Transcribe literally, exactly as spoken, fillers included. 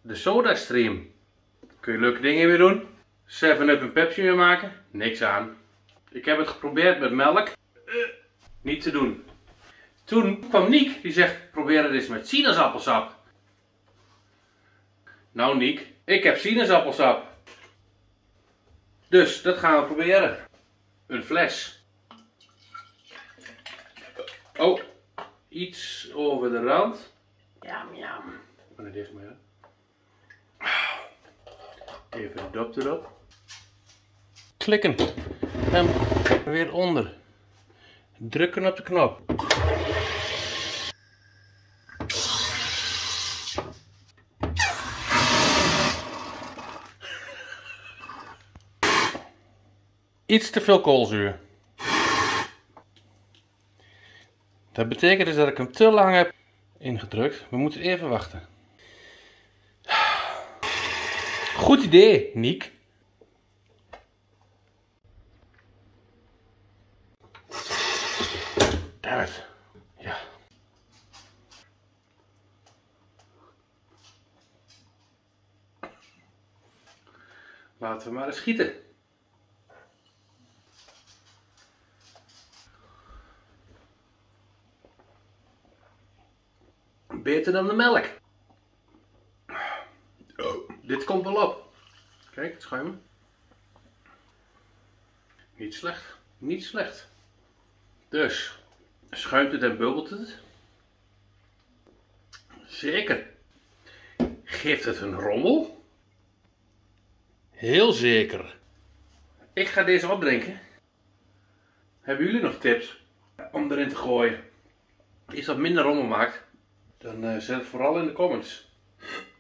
De SodaStream. Kun je leuke dingen mee doen. seven up en Pepsi mee maken. Niks aan. Ik heb het geprobeerd met melk. Uh, niet te doen. Toen kwam Niek, die zegt probeer het eens met sinaasappelsap. Nou Niek, ik heb sinaasappelsap. Dus dat gaan we proberen. Een fles. Oh, iets over de rand. Jam, jam. Ik ben er dicht mee. Even de dop erop. Klikken. En weer onder. Drukken op de knop. Iets te veel koolzuur. Dat betekent dus dat ik hem te lang heb ingedrukt. We moeten even wachten. Goed idee, Niek. Dammit. Ja. Laten we maar eens schieten. Beter dan de melk. Oh, dit komt wel op. Kijk, het schuim. Niet slecht. Niet slecht. Dus, schuimt het en bubbelt het? Zeker. Geeft het een rommel? Heel zeker. Ik ga deze opdrinken. Hebben jullie nog tips om erin te gooien? Iets wat minder rommel maakt? Dan uh, zet het vooral in de comments.